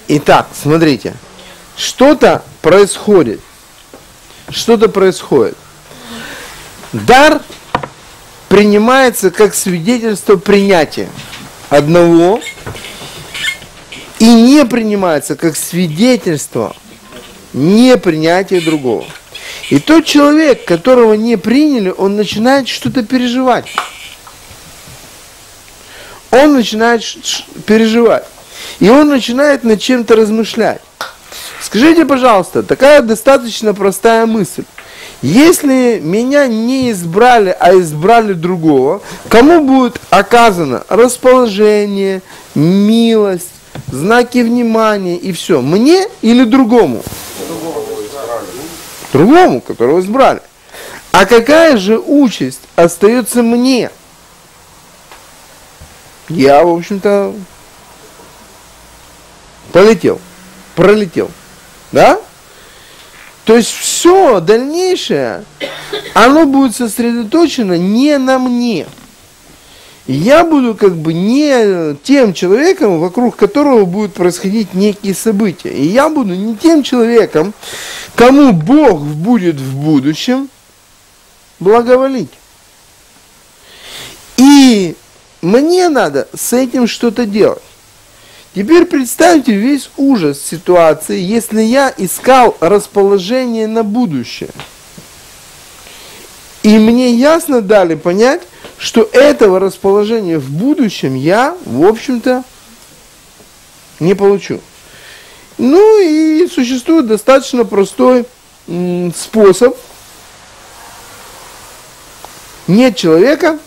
Итак, смотрите, что-то происходит. Что-то происходит. Дар принимается как свидетельство принятия одного и не принимается как свидетельство непринятия другого. И тот человек, которого не приняли, он начинает что-то переживать. Он начинает переживать. И он начинает над чем-то размышлять. Скажите, пожалуйста, такая достаточно простая мысль. Если меня не избрали, а избрали другого, кому будет оказано расположение, милость, знаки внимания и все? Мне или другому? Другому, которого избрали. А какая же участь остается мне? Я, в общем-то, пролетел. Да? То есть все дальнейшее, оно будет сосредоточено не на мне. Я буду как бы не тем человеком, вокруг которого будут происходить некие события. И я буду не тем человеком, кому Бог будет в будущем благоволить. И мне надо с этим что-то делать. Теперь представьте весь ужас ситуации, если я искал расположение на будущее. И мне ясно дали понять, что этого расположения в будущем я, в общем-то, не получу. Ну и существует достаточно простой способ. Нет человека,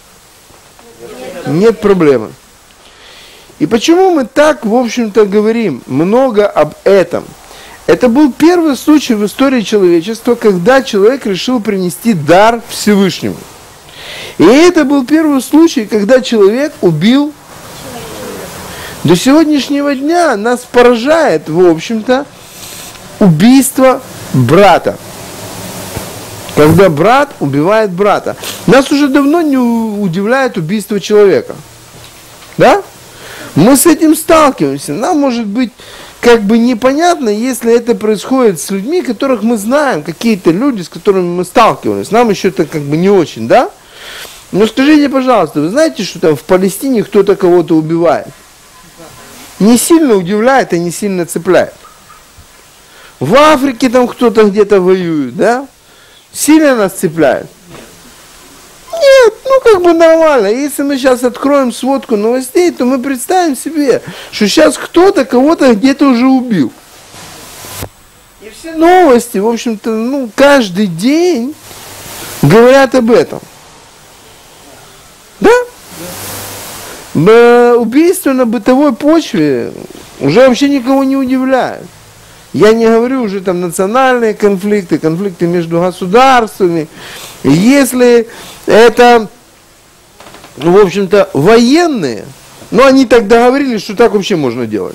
нет проблемы. И почему мы так, в общем-то, говорим много об этом? Это был первый случай в истории человечества, когда человек решил принести дар Всевышнему. И это был первый случай, когда человек убил. До сегодняшнего дня нас поражает, в общем-то, убийство брата. Когда брат убивает брата. Нас уже давно не удивляет убийство человека. Да? Мы с этим сталкиваемся. Нам может быть как бы непонятно, если это происходит с людьми, которых мы знаем, какие-то люди, с которыми мы сталкивались. Нам еще это как бы не очень, да? Но скажите, пожалуйста, вы знаете, что там в Палестине кто-то кого-то убивает? Не сильно удивляет и не сильно цепляет. В Африке там кто-то где-то воюет, да? Сильно нас цепляет? Нет, ну как бы нормально. Если мы сейчас откроем сводку новостей, то мы представим себе, что сейчас кто-то кого-то где-то уже убил. И все новости, в общем-то, ну каждый день говорят об этом. Да? Убийство на бытовой почве уже вообще никого не удивляет. Я не говорю уже там национальные конфликты, конфликты между государствами. Если это, в общем-то, военные, но они так договорились, что так вообще можно делать.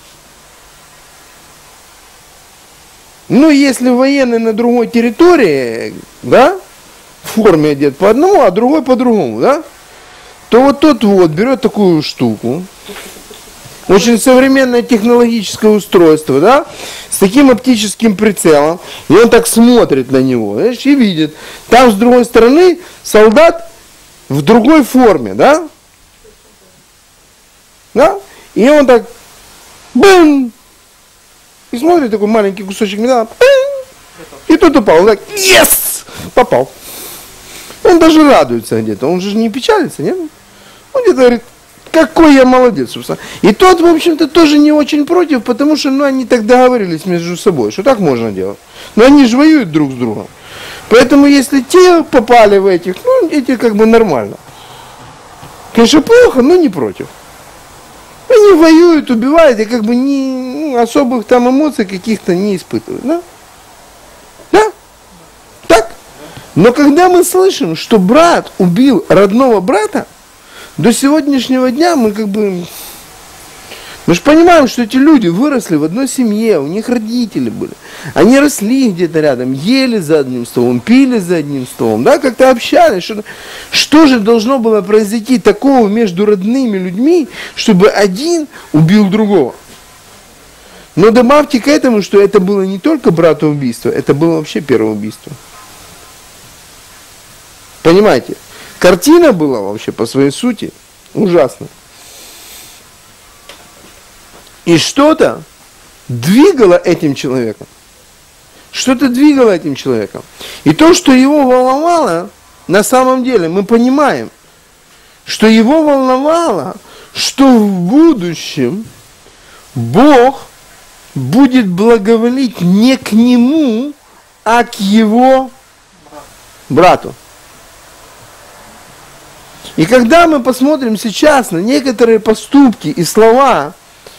Ну, если военный на другой территории, да, в форме одет по одному, а другой по другому, да, то вот тот вот берет такую штуку, очень современное технологическое устройство, да, с таким оптическим прицелом, и он так смотрит на него, знаешь, и видит, там с другой стороны солдат в другой форме, да, и он так, бым, и смотрит такой маленький кусочек металла, бым, и тот упал, он так, yes, попал. Он даже радуется где-то, он же не печалится, нет? Он где-то говорит, какой я молодец, собственно. И тот, в общем-то, тоже не очень против, потому что, ну, они так договорились между собой, что так можно делать. Но они же воюют друг с другом. Поэтому, если те попали в этих, ну, эти как бы нормально. Конечно, плохо, но не против. Они воюют, убивают, и как бы особых там эмоций каких-то не испытывают, да? Да? Так? Но когда мы слышим, что брат убил родного брата, до сегодняшнего дня мы как бы... Мы же понимаем, что эти люди выросли в одной семье, у них родители были. Они росли где-то рядом, ели за одним столом, пили за одним столом, да, как-то общались. Что же должно было произойти такого между родными людьми, чтобы один убил другого? Но добавьте к этому, что это было не только братоубийство, это было вообще первое убийство. Понимаете? Картина была вообще по своей сути ужасна. И что-то двигало этим человеком. Что-то двигало этим человеком. И то, что его волновало, на самом деле, мы понимаем, что его волновало, что в будущем Бог будет благоволить не к нему, а к его брату. И когда мы посмотрим сейчас на некоторые поступки и слова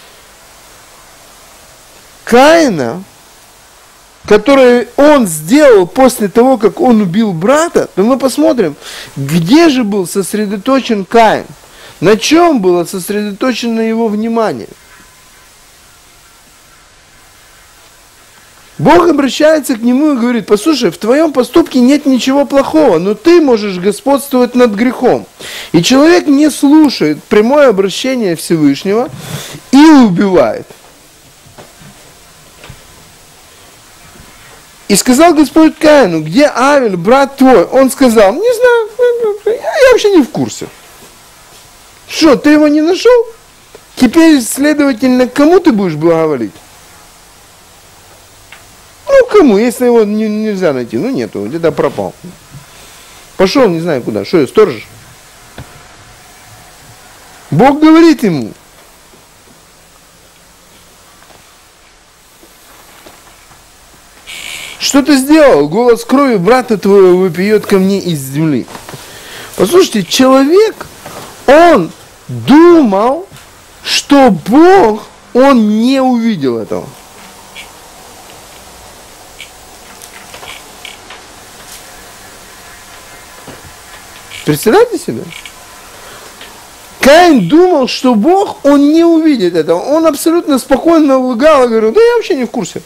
Каина, которые он сделал после того, как он убил брата, то мы посмотрим, где же был сосредоточен Каин, на чем было сосредоточено его внимание. Бог обращается к нему и говорит: послушай, в твоем поступке нет ничего плохого, но ты можешь господствовать над грехом. И человек не слушает прямое обращение Всевышнего и убивает. И сказал Господь Каину: где Авель, брат твой? Он сказал: не знаю, я вообще не в курсе. Что, ты его не нашел? Теперь, следовательно, кому ты будешь благоволить? Ну, кому, если его нельзя найти? Ну, нету, где-то пропал. Пошел, не знаю куда. Что, сторож? Бог говорит ему: что ты сделал? Голос крови брата твоего выпьет ко мне из земли. Послушайте, человек, он думал, что Бог, он не увидел этого. Представляете себе? Каин думал, что Бог, он не увидит этого. Он абсолютно спокойно лгал и говорил: да я вообще не в курсе.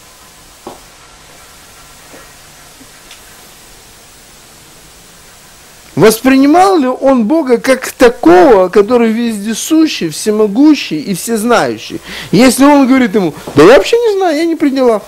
Воспринимал ли он Бога как такого, который вездесущий, всемогущий и всезнающий? Если он говорит ему: да я вообще не знаю, я не при делах.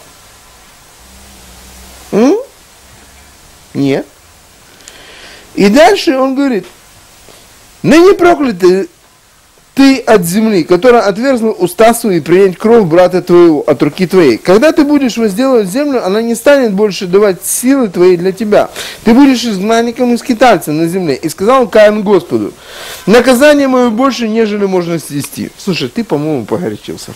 Нет. И дальше он говорит: ныне проклятый ты от земли, которая отверзла уста свои принять кровь брата твоего от руки твоей. Когда ты будешь возделывать землю, она не станет больше давать силы твоей для тебя. Ты будешь изгнанником и скитальцем на земле. И сказал Каин Господу: наказание мое больше, нежели можно снести. Слушай, ты, по-моему, погорячился.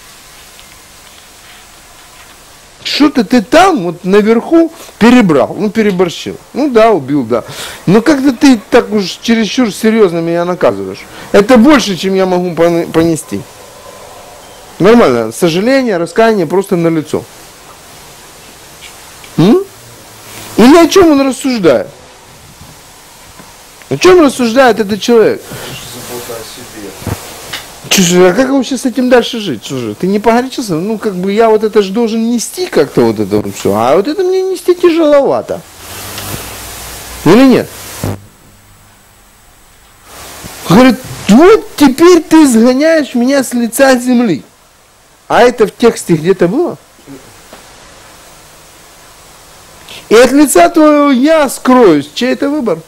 Что-то ты там, вот наверху, перебрал, переборщил. Да, убил, да. Но как-то ты так уж чересчур серьезно меня наказываешь. Это больше, чем я могу понести. Нормально, сожаление, раскаяние просто на лицо. Или о чем он рассуждает? О чем рассуждает этот человек? А как вообще с этим дальше жить? Слушай, ты не погорячился? Я вот это же должен нести как-то вот это вот все. А вот это мне нести тяжеловато. Или нет? Говорит: вот теперь ты сгоняешь меня с лица земли. А это в тексте где-то было? И от лица твоего я скроюсь. Чей это выбор?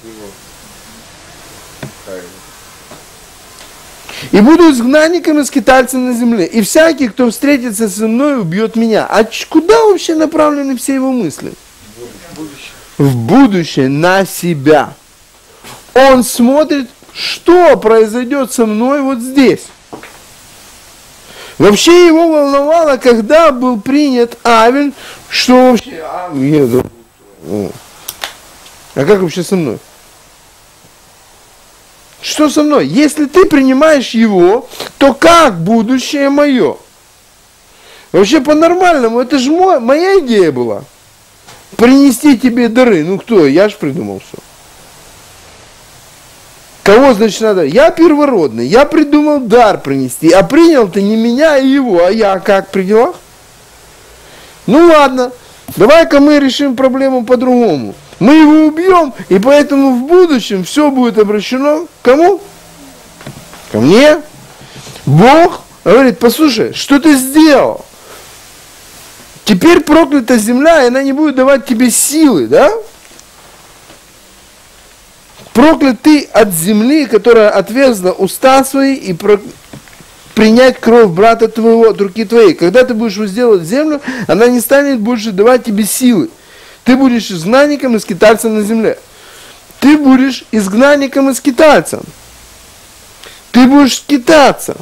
И буду изгнанником и скитальцем на земле. И всякий, кто встретится со мной, убьет меня. А куда вообще направлены все его мысли? В будущее, на себя. Он смотрит, что произойдет со мной вот здесь. Вообще его волновало, когда был принят Авель, что вообще... А как вообще со мной? Что со мной? Если ты принимаешь его, то как будущее мое? Вообще по-нормальному, это же моя идея была. Принести тебе дары. Кто? Я же придумал все. Кого, значит, надо? Я первородный, я придумал дар принести. А принял ты не меня, а его. А я как при делах? Ладно, давай-ка мы решим проблему по-другому. Мы его убьем, и поэтому в будущем все будет обращено к кому? Ко мне. Бог говорит, послушай, что ты сделал? Теперь проклята земля, и она не будет давать тебе силы, да? Проклят ты от земли, которая отверзла уста свои, и принять кровь брата твоего от руки твоей. Когда ты будешь возделывать землю, она не станет больше давать тебе силы. Ты будешь изгнанником и скитальцем на земле. Ты будешь изгнанником и скитальцем. Ты будешь скитаться.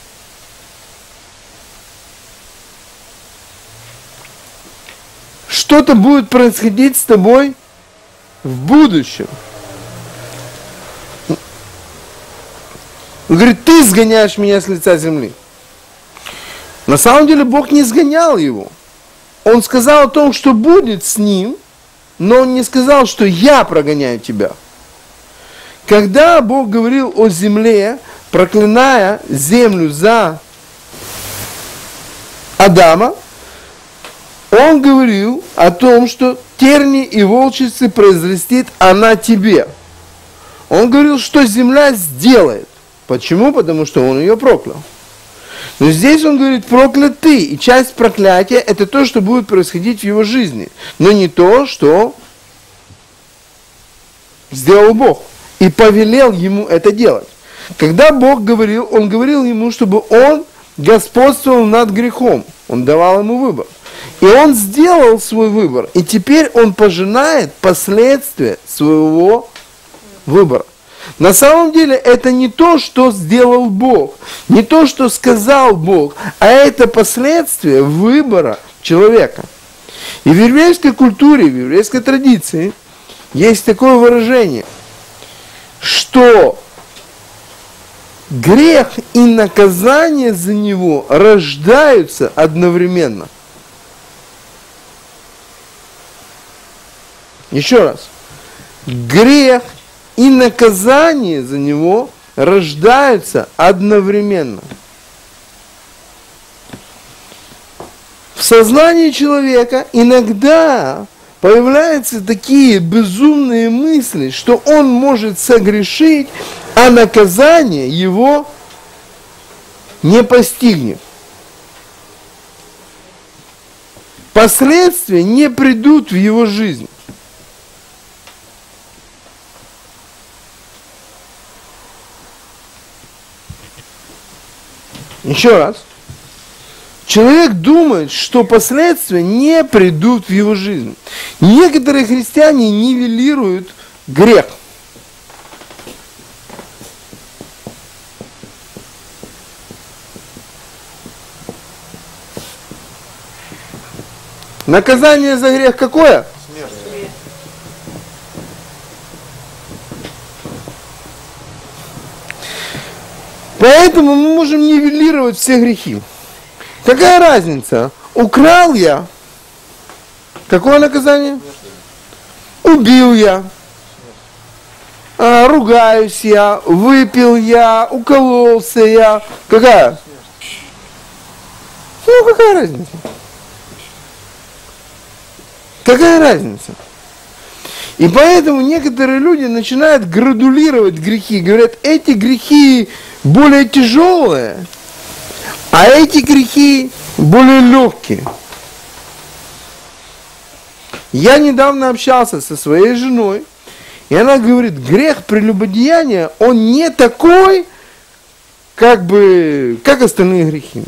Что-то будет происходить с тобой в будущем. Он говорит, ты изгоняешь меня с лица земли. На самом деле Бог не изгонял его. Он сказал о том, что будет с ним, но он не сказал, что я прогоняю тебя. Когда Бог говорил о земле, проклиная землю за Адама, он говорил о том, что терни и волчицы произрастет она тебе. Он говорил, что земля сделает. Почему? Потому что он ее проклял. Но здесь он говорит, проклят ты. И часть проклятия это то, что будет происходить в его жизни. Но не то, что сделал Бог. И повелел ему это делать. Когда Бог говорил, он говорил ему, чтобы он господствовал над грехом. Он давал ему выбор. И он сделал свой выбор. И теперь он пожинает последствия своего выбора. На самом деле это не то, что сделал Бог, не то, что сказал Бог, а это последствия выбора человека. И в еврейской культуре, в еврейской традиции есть такое выражение, что грех и наказание за него рождаются одновременно. Еще раз. Грех и наказание за него рождаются одновременно. В сознании человека иногда появляются такие безумные мысли, что он может согрешить, а наказание его не постигнет. Последствия не придут в его жизнь. Еще раз. Человек думает, что последствия не придут в его жизнь. Некоторые христиане нивелируют грех. Наказание за грех какое? Смерть. Поэтому мы можем нивелировать все грехи. Какая разница? Украл я. Какое наказание? Убил я. Ругаюсь я. Выпил я. Укололся я. Какая? Ну, какая разница? Какая разница? И поэтому некоторые люди начинают градулировать грехи. Говорят, эти грехи более тяжелые, а эти грехи более легкие. Я недавно общался со своей женой, и она говорит, грех прелюбодеяния, он не такой, как остальные грехи.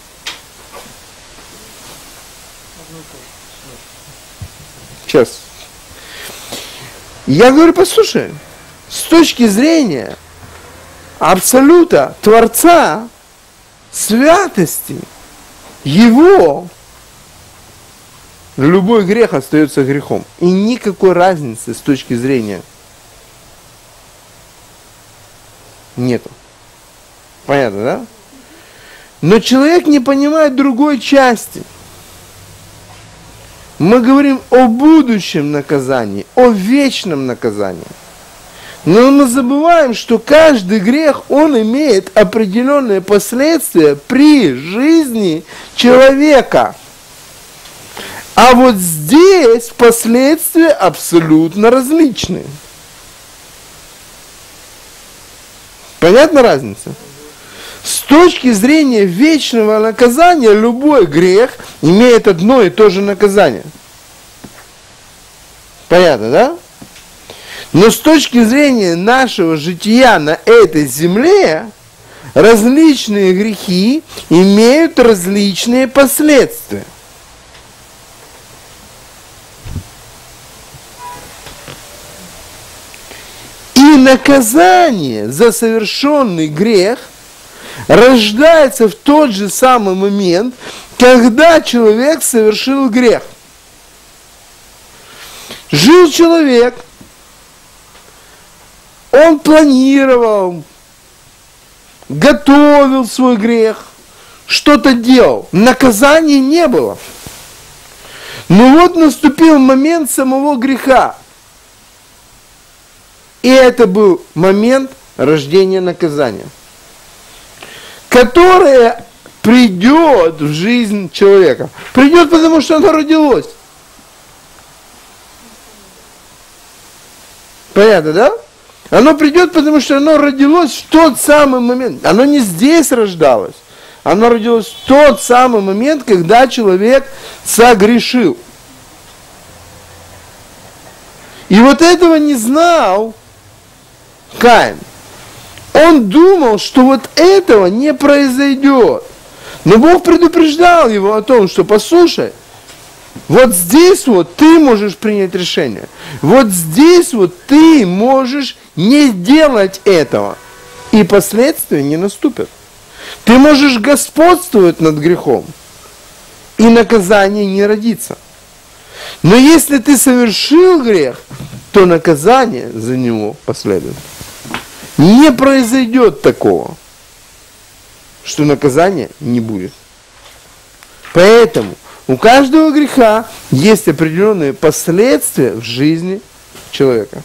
Сейчас. Я говорю, послушай, с точки зрения Абсолюта, Творца, святости, Его, любой грех остается грехом. И никакой разницы с точки зрения нету. Понятно, да? Но человек не понимает другой части. Мы говорим о будущем наказании, о вечном наказании. Но мы забываем, что каждый грех, он имеет определенные последствия при жизни человека. А вот здесь последствия абсолютно различные. Понятна разница? С точки зрения вечного наказания, любой грех имеет одно и то же наказание. Понятно, да? Но с точки зрения нашего жития на этой земле, различные грехи имеют различные последствия. И наказание за совершенный грех рождается в тот же самый момент, когда человек совершил грех. Жил человек, он планировал, готовил свой грех, что-то делал. Наказания не было. Но вот наступил момент самого греха. И это был момент рождения наказания, которое придет в жизнь человека. Придет, потому что оно родилось. Понятно, да? Оно придет, потому что оно родилось в тот самый момент. Оно не здесь рождалось. Оно родилось в тот самый момент, когда человек согрешил. И вот этого не знал Каин. Он думал, что вот этого не произойдет. Но Бог предупреждал его о том, что послушай, вот здесь вот ты можешь принять решение. Вот здесь вот ты можешь не делать этого. И последствия не наступят. Ты можешь господствовать над грехом. И наказание не родится. Но если ты совершил грех, то наказание за него последует. Не произойдет такого, что наказания не будет. Поэтому у каждого греха есть определенные последствия в жизни человека.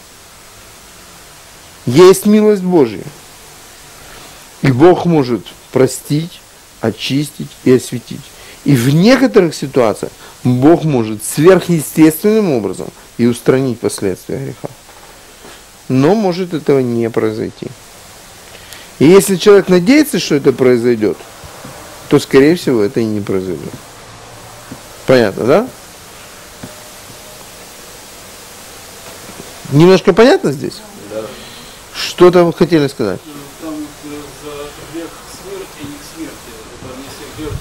Есть милость Божья. И Бог может простить, очистить и осветить. И в некоторых ситуациях Бог может сверхъестественным образом и устранить последствия греха. Но может этого не произойти. И если человек надеется, что это произойдет, то, скорее всего, это и не произойдет. Понятно, да? Немножко понятно здесь? Да. Что-то вы хотели сказать? Там за грех смерти и не к смерти. Это не грех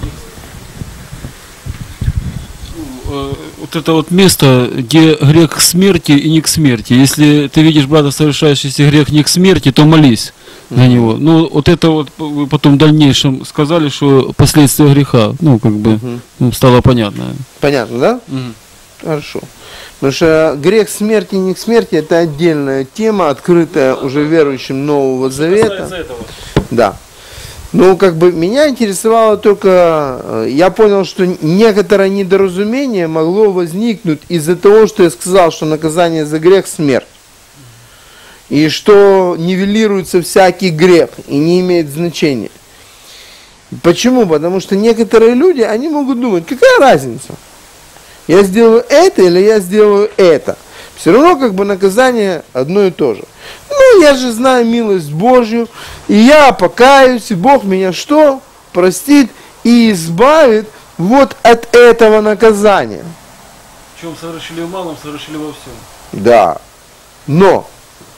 не к смерти. Вот это вот место, где грех к смерти и не к смерти. Если ты видишь брата, совершающийся грех не к смерти, то молись за него. Ну, вот это вот вы потом в дальнейшем сказали, что последствия греха, ну, как бы, стало понятно. Понятно, да? Хорошо. Потому что грех смерти и не к смерти — это отдельная тема, открытая уже верующим Нового Завета. Этого. Да. Ну, как бы меня интересовало только, я понял, что некоторое недоразумение могло возникнуть из-за того, что я сказал, что наказание за грех — смерть. И что нивелируется всякий грех и не имеет значения. Почему? Потому что некоторые люди, они могут думать, какая разница? Я сделаю это или я сделаю это? Все равно как бы наказание одно и то же. Ну, я же знаю милость Божью, и я покаюсь, и Бог меня что? Простит и избавит вот от этого наказания. В чем совершили в малом, совершили во всем. Да. Но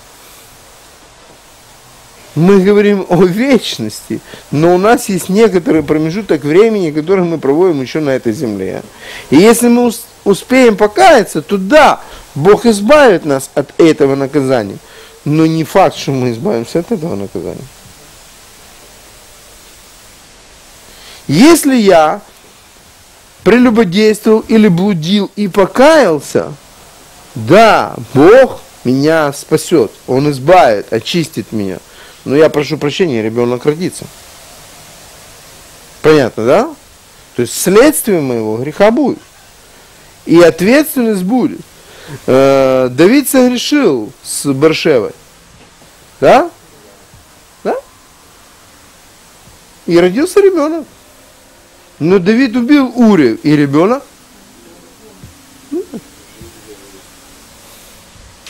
мы говорим о вечности, но у нас есть некоторый промежуток времени, который мы проводим еще на этой земле. И если мы успеем покаяться, то да, Бог избавит нас от этого наказания. Но не факт, что мы избавимся от этого наказания. Если я прелюбодействовал или блудил и покаялся, да, Бог меня спасет, Он избавит, очистит меня. Но я прошу прощения, ребенок родится. Понятно, да? То есть следствие моего греха будет. И ответственность будет. Давид согрешил с Баршевой. Да? Да? И родился ребенок. Но Давид убил Урию, и ребенок.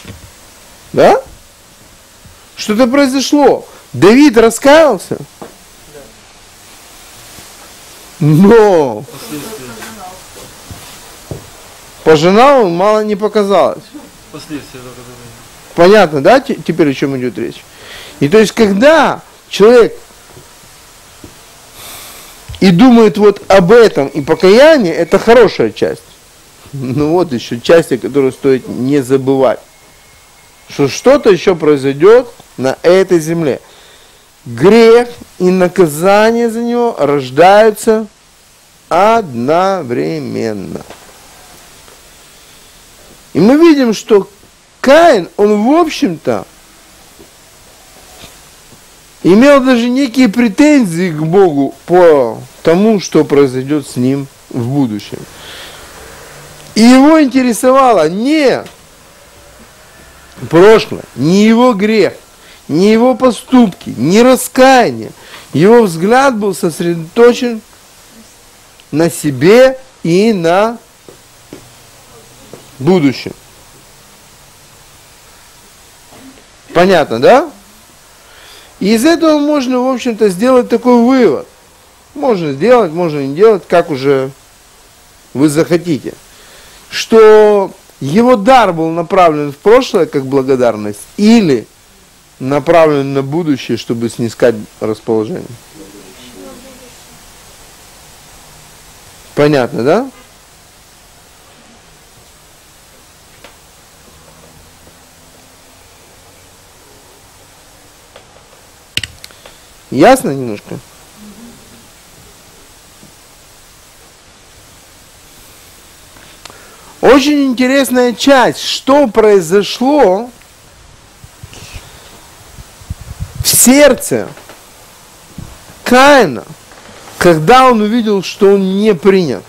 Да? Что-то произошло. Давид раскаялся. Но по журналу мало не показалось. Последствия. Понятно, да, теперь о чем идет речь? И то есть, когда человек и думает вот об этом, и покаяние, это хорошая часть. Ну вот еще части, которую стоит не забывать. Что что-то еще произойдет на этой земле. Грех и наказание за него рождаются одновременно. И мы видим, что Каин, он в общем-то имел даже некие претензии к Богу по тому, что произойдет с ним в будущем. И его интересовало не прошлое, не его грех, не его поступки, не раскаяние. Его взгляд был сосредоточен на себе и на будущем. Понятно, да? И из этого можно, в общем-то, сделать такой вывод. Можно сделать, можно не делать, как уже вы захотите. Что его дар был направлен в прошлое, как благодарность, или направлен на будущее, чтобы снискать расположение. Понятно, да? Ясно немножко? Очень интересная часть, что произошло в сердце Каина, когда он увидел, что он не принят.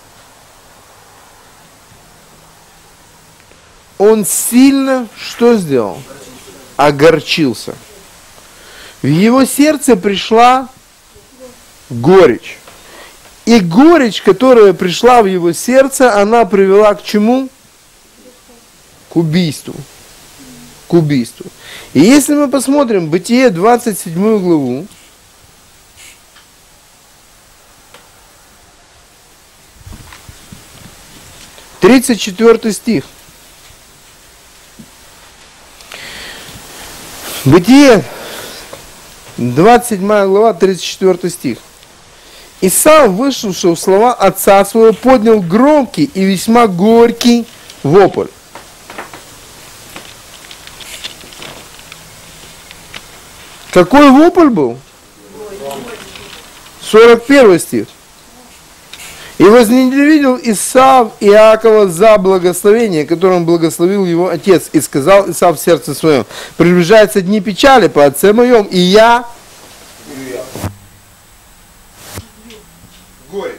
Он сильно что сделал? Огорчился. В его сердце пришла горечь. И горечь, которая пришла в его сердце, она привела к чему? К убийству. К убийству. И если мы посмотрим Бытие 27 главу, тридцать 4 стих. Бытие 27 глава, 34 стих. Исав, выслушав слова отца своего, поднял громкий и весьма горький вопль. Какой вопль был? 41 стих. И возненавидел Исав Иакова за благословение, которым благословил его отец. И сказал Исав в сердце своем: приближаются дни печали по отце моем, и я... Горечь.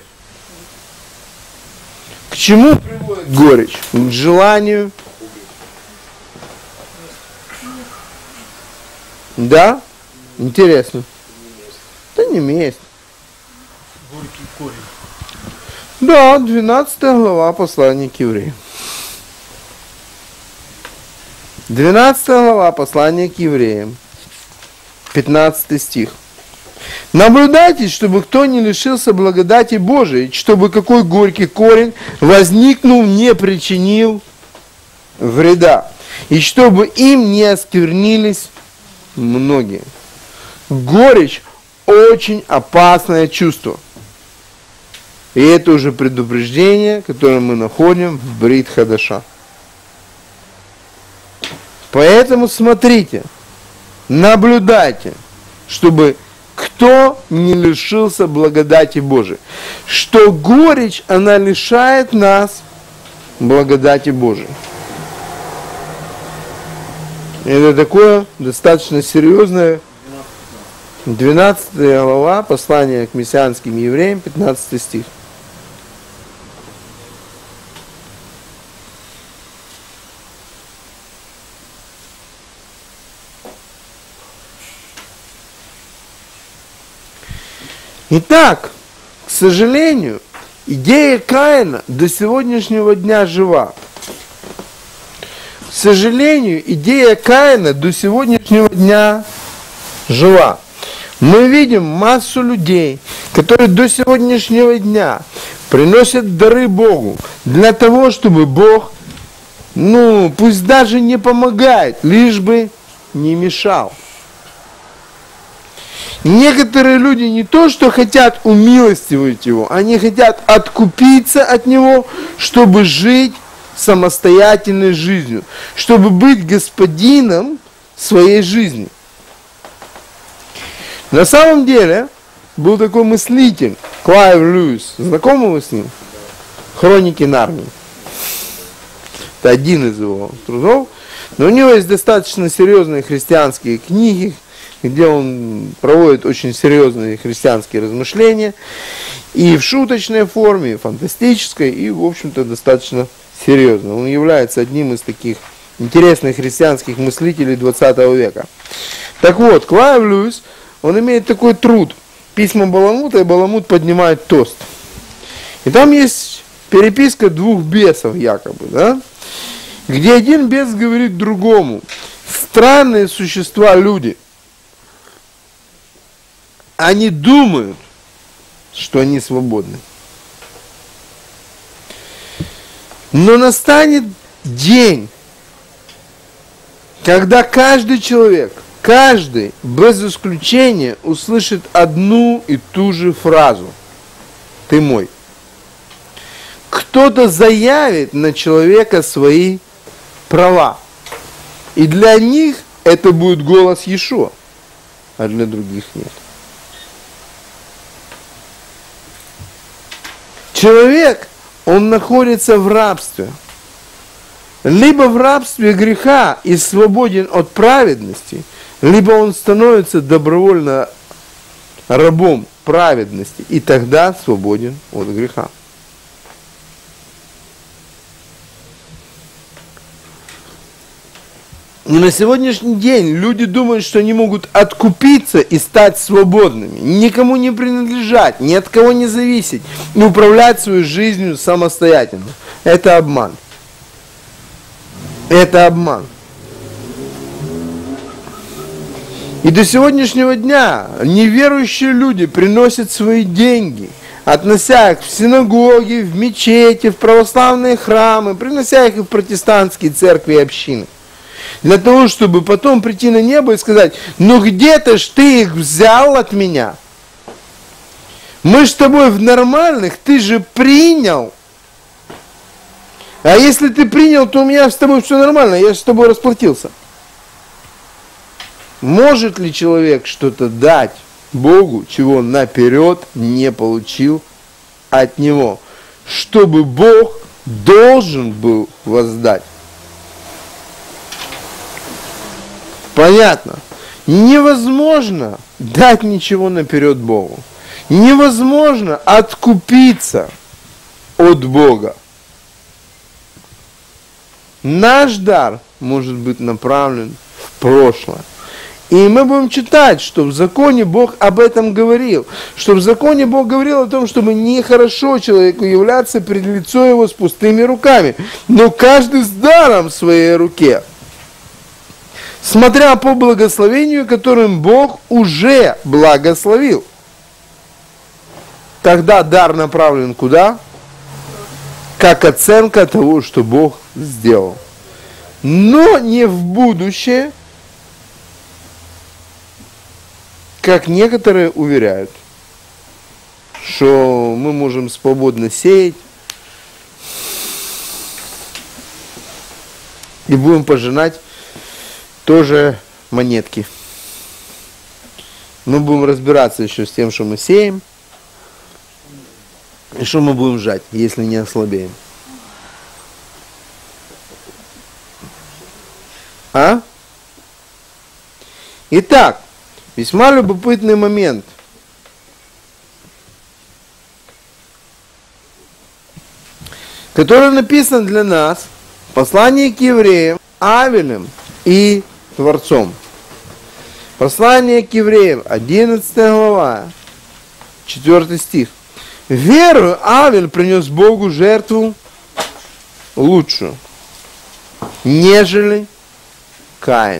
К чему приводит горечь? К желанию. Да? Интересно. Да не месть. Горький корень. Да, 12 глава послания к евреям. 12 глава послания к евреям. 15 стих. Наблюдайте, чтобы кто не лишился благодати Божией, чтобы какой горький корень, возникнув, не причинил вреда, и чтобы им не осквернились многие. Горечь – очень опасное чувство. И это уже предупреждение, которое мы находим в Брит Хадаша. Поэтому смотрите, наблюдайте, чтобы кто не лишился благодати Божией. Что горечь, она лишает нас благодати Божией. Это такое достаточно серьезное 12 глава послания к мессианским евреям, 15 стих. Итак, к сожалению, идея Каина до сегодняшнего дня жива. К сожалению, идея Каина до сегодняшнего дня жива. Мы видим массу людей, которые до сегодняшнего дня приносят дары Богу для того, чтобы Бог, пусть даже не помогает, лишь бы не мешал. Некоторые люди не то, что хотят умилостивить Его, они хотят откупиться от Него, чтобы жить самостоятельной жизнью, чтобы быть господином своей жизни. На самом деле, был такой мыслитель, Клайв Льюис, знакомы вы с ним? «Хроники Нарнии». Это один из его трудов, но у него есть достаточно серьезные христианские книги, где он проводит очень серьезные христианские размышления, и в шуточной форме, и в фантастической, и, в общем-то, достаточно серьезно. Он является одним из таких интересных христианских мыслителей 20 века. Так вот, Клайв Льюис, он имеет такой труд «Письма Баламута», и Баламут поднимает тост. И там есть переписка двух бесов, якобы, да? Где один бес говорит другому: странные существа люди, они думают, что они свободны. Но настанет день, когда каждый человек, каждый, без исключения, услышит одну и ту же фразу: «Ты мой». Кто-то заявит на человека свои права. И для них это будет голос Иешуа, а для других нет. Человек, он находится в рабстве. Либо в рабстве греха и свободен от праведности, либо он становится добровольно рабом праведности, и тогда свободен от греха. Но на сегодняшний день люди думают, что они могут откупиться и стать свободными, никому не принадлежать, ни от кого не зависеть, и управлять своей жизнью самостоятельно. Это обман. Это обман. И до сегодняшнего дня неверующие люди приносят свои деньги, относя их в синагоги, в мечети, в православные храмы, принося их в протестантские церкви и общины. Для того, чтобы потом прийти на небо и сказать: ну где-то ж ты их взял от меня. Мы ж с тобой в нормальных, ты же принял. А если ты принял, то у меня с тобой все нормально, я же с тобой расплатился. Может ли человек что-то дать Богу, чего он наперед не получил от Него, чтобы Бог должен был воздать? Понятно. Невозможно дать ничего наперед Богу. Невозможно откупиться от Бога. Наш дар может быть направлен в прошлое. И мы будем читать, что в законе Бог об этом говорил. Что в законе Бог говорил о том, чтобы нехорошо человеку являться пред лицо его с пустыми руками. Но каждый с даром в своей руке, смотря по благословению, которым Бог уже благословил. Тогда дар направлен куда? Как оценка того, что Бог сделал. Но не в будущее, как некоторые уверяют, что мы можем свободно сеять и будем пожинать тоже монетки. Мы будем разбираться еще с тем, что мы сеем, и что мы будем жать, если не ослабеем. Итак, весьма любопытный момент. Который написан для нас в послании к евреям Авелем и Творцом. Послание к евреям, 11 глава, 4 стих. Верою Авель принес Богу жертву лучшую, нежели Каин.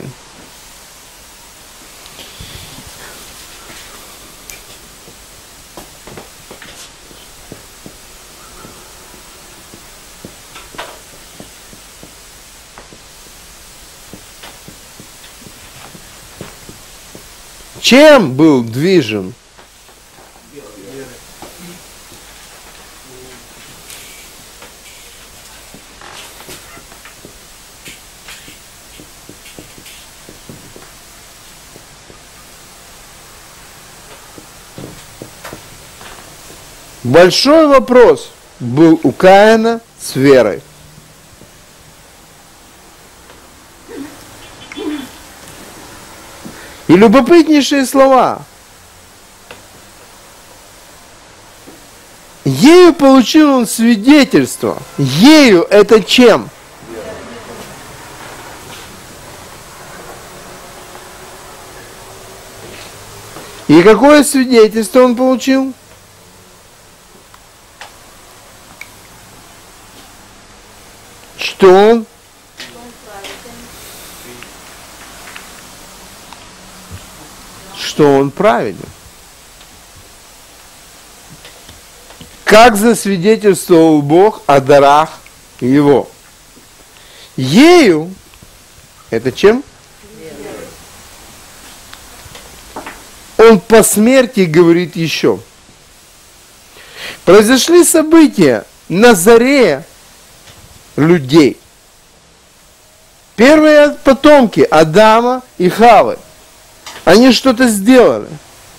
Чем был движим? Большой вопрос был у Каина с верой. И любопытнейшие слова. Ею получил он свидетельство. Ею это чем? И какое свидетельство он получил? Что он праведен. Как засвидетельствовал Бог о дарах его. Ею, это чем? Он по смерти говорит еще. Произошли события на заре людей. Первые потомки Адама и Хавы. Они что-то сделали.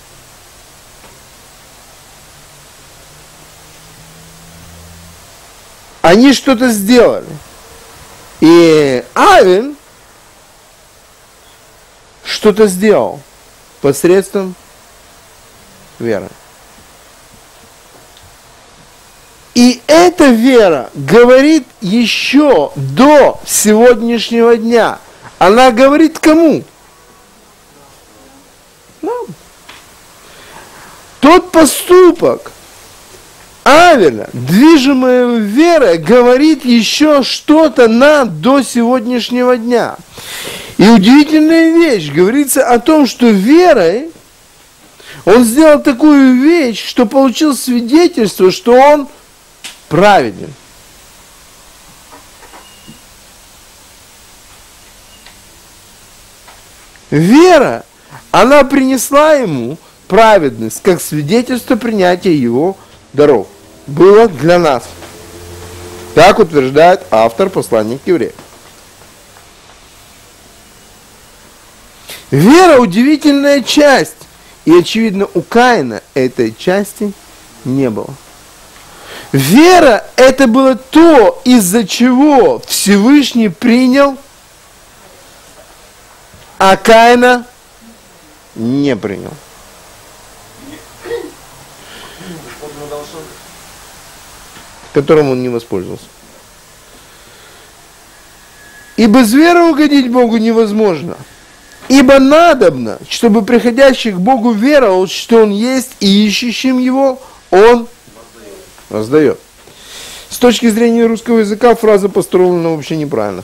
Они что-то сделали. И Авель что-то сделал посредством веры. И эта вера говорит еще до сегодняшнего дня. Она говорит кому? Нам. Тот поступок Авеля, движимый верой, говорит еще что-то нам до сегодняшнего дня. И удивительная вещь, говорится о том, что верой он сделал такую вещь, что получил свидетельство, что он праведен. Вера, она принесла ему праведность, как свидетельство принятия его даров. Было для нас. Так утверждает автор послания к евреям. Вера – удивительная часть. И, очевидно, у Каина этой части не было. Вера – это было то, из-за чего Всевышний принял, а Каина не принял. Которым он не воспользовался. И без веры угодить Богу невозможно. Ибо надобно, чтобы приходящий к Богу веровал, что Он есть, и ищущим Его Он воздает. С точки зрения русского языка фраза построена вообще неправильно.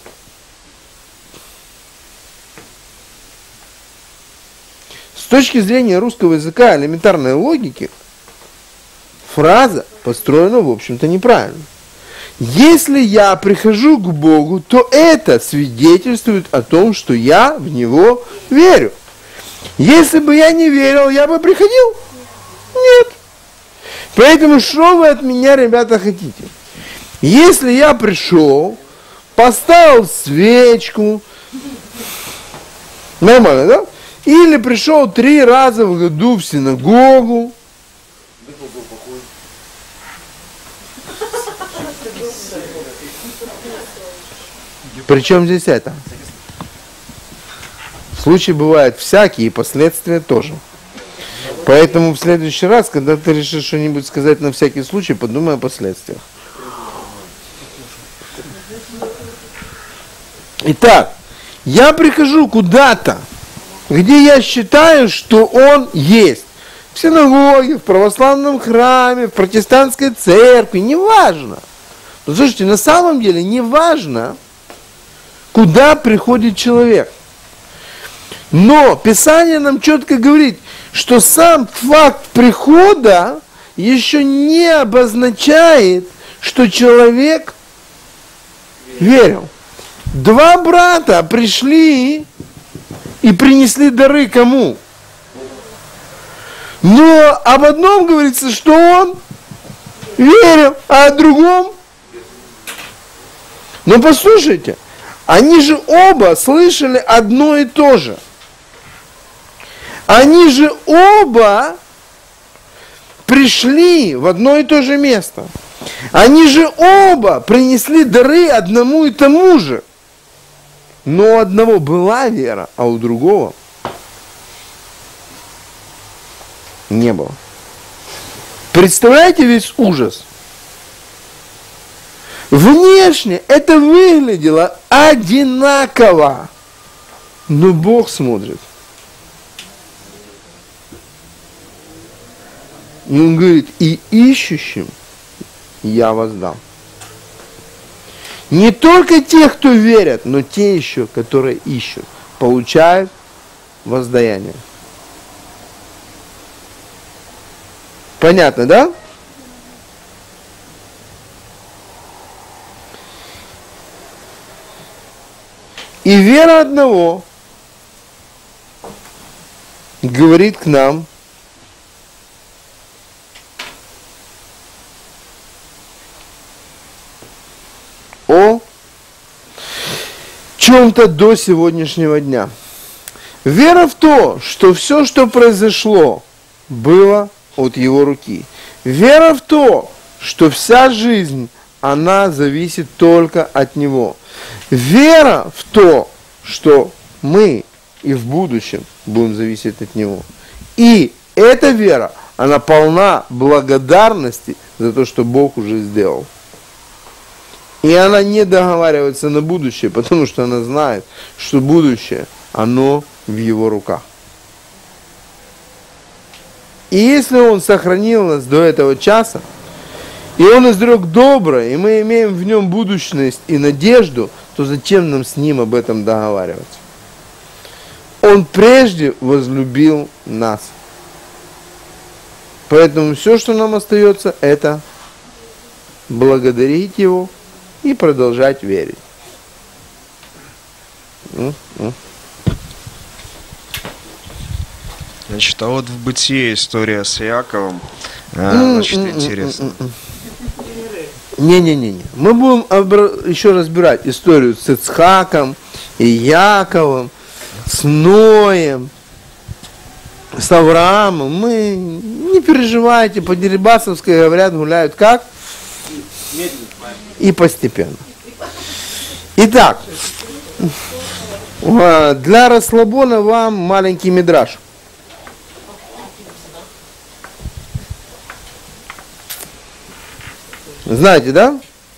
С точки зрения русского языка, элементарной логики, фраза построена, в общем-то, неправильно. Если я прихожу к Богу, то это свидетельствует о том, что я в Него верю. Если бы я не верил, я бы приходил? Нет. Поэтому что вы от меня, ребята, хотите? Если я пришел, поставил свечку, нормально, да? Или пришел 3 раза в году в синагогу, причем здесь это? Случаи бывают всякие, и последствия тоже. Поэтому в следующий раз, когда ты решишь что-нибудь сказать на всякий случай, подумай о последствиях. Итак, я прихожу куда-то, где я считаю, что он есть. В синагоге, в православном храме, в протестантской церкви, неважно. Но слушайте, на самом деле неважно, куда приходит человек. Но Писание нам четко говорит, что сам факт прихода еще не обозначает, что человек верил. 2 брата пришли и принесли дары кому? Но об одном говорится, что он верил, а о другом. Но послушайте, они же оба слышали одно и то же. Они же оба пришли в одно и то же место. Они же оба принесли дары одному и тому же. Но у одного была вера, а у другого не было. Представляете весь ужас? Внешне это выглядело одинаково, но Бог смотрит. И Он говорит, и ищущим я воздам. Не только те, кто верят, но те еще, которые ищут, получают воздаяние. Понятно, да? И вера одного говорит к нам, о чем-то до сегодняшнего дня. Вера в то, что все, что произошло, было от Его руки. Вера в то, что вся жизнь, она зависит только от Него. Вера в то, что мы и в будущем будем зависеть от Него. И эта вера, она полна благодарности за то, что Бог уже сделал. И она не договаривается на будущее, потому что она знает, что будущее, оно в Его руках. И если Он сохранил нас до этого часа, и Он изрек доброе, и мы имеем в Нем будущность и надежду, то зачем нам с Ним об этом договариваться? Он прежде возлюбил нас. Поэтому все, что нам остается, это благодарить Его и продолжать верить. Значит, а вот в Бытие история с Иаковом, значит, интересно. Не-не-не. Мы будем еще разбирать историю с Ицхаком и Яковом, с Ноем, с Авраамом. Мы не переживайте, по Дерибасовской говорят, гуляют как? И постепенно. Итак, для расслабона вам маленький мидраш. Знаете, да?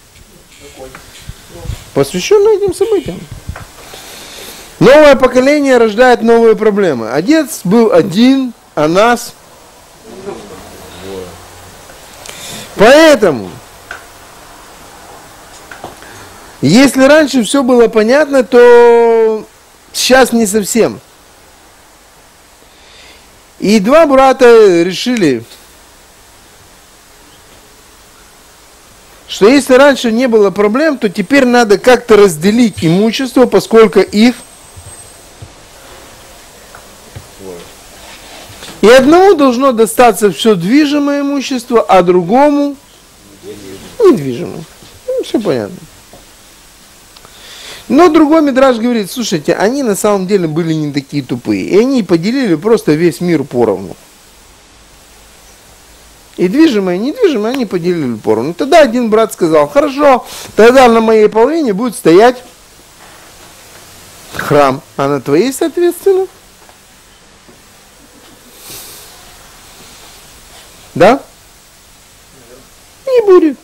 Посвященный этим событиям. Новое поколение рождает новые проблемы. Отец был один, а нас. Поэтому, если раньше все было понятно, то сейчас не совсем. И два брата решили, что если раньше не было проблем, то теперь надо как-то разделить имущество, поскольку их. И одному должно достаться все движимое имущество, а другому недвижимое. Ну, все понятно. Но другой мидраш говорит, слушайте, они на самом деле были не такие тупые. И они поделили просто весь мир поровну. И движимое, и недвижимое они поделили поровну. Тогда один брат сказал, хорошо, тогда на моей половине будет стоять храм, а на твоей, соответственно. Да? Не будет.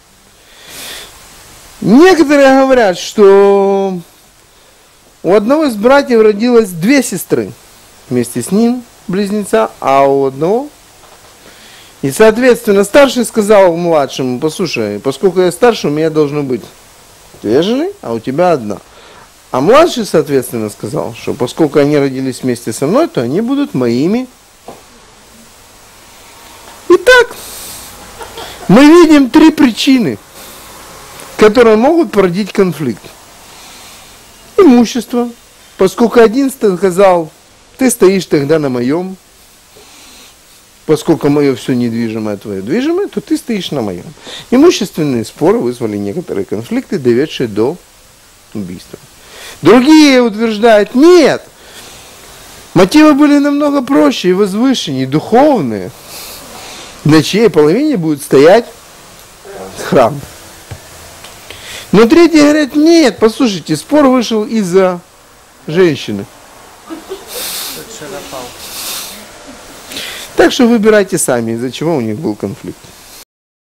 Некоторые говорят, что у одного из братьев родилось две сестры вместе с ним, близнеца, а у одного. И, соответственно, старший сказал младшему, послушай, поскольку я старше, у меня должно быть две жены, а у тебя одна. А младший, соответственно, сказал, что поскольку они родились вместе со мной, то они будут моими. Итак, мы видим три причины, которые могут породить конфликт. Имущество, поскольку один сказал, ты стоишь тогда на моем. поскольку мое все недвижимое, твое движимое, то ты стоишь на моем. Имущественные споры вызвали некоторые конфликты, доведшие до убийства. Другие утверждают, нет, мотивы были намного проще и возвышеннее, духовные. На чьей половине будет стоять храм. Но третьи говорят, нет, послушайте, спор вышел из-за женщины. Так что выбирайте сами, из-за чего у них был конфликт.